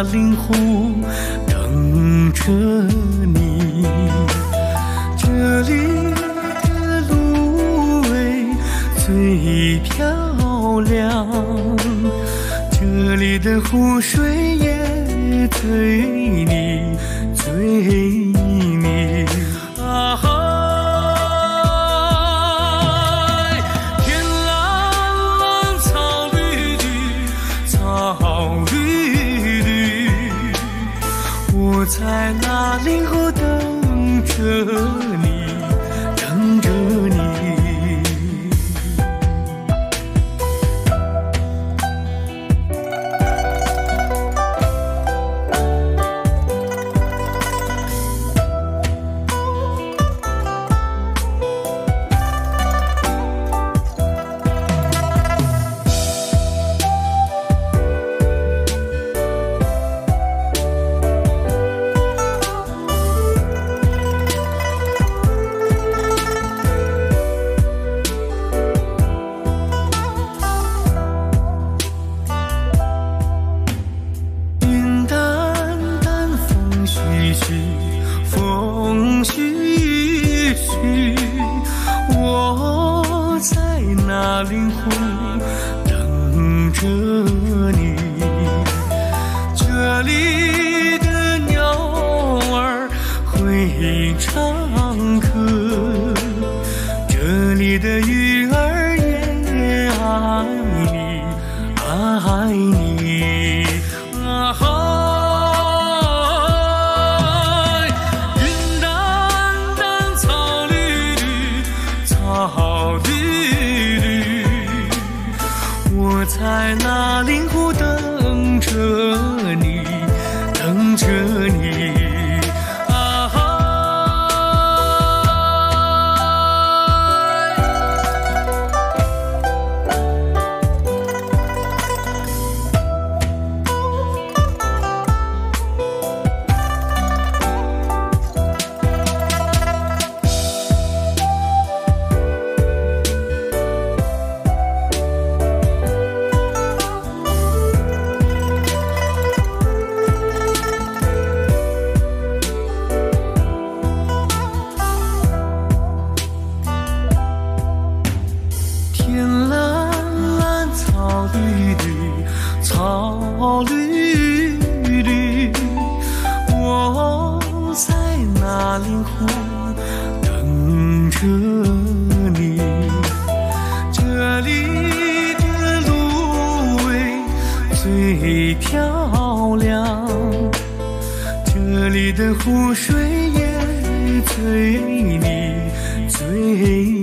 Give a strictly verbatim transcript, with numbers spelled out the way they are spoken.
林湖等着你。这里的芦苇最漂亮，这里的湖水也最腻最腻啊哈！天蓝蓝，草绿绿，草绿绿，我在那林后等着你，等着你。风徐徐，我在那林湖等着你。这里的鸟儿会唱歌，这里的鱼儿也爱你，爱你啊哈！草绿绿，我在那林湖等着你，等着你啊哈！天蓝蓝，草绿绿，草绿绿，我在那林湖等着你。这里的芦苇最漂亮，这里的湖水也最腻最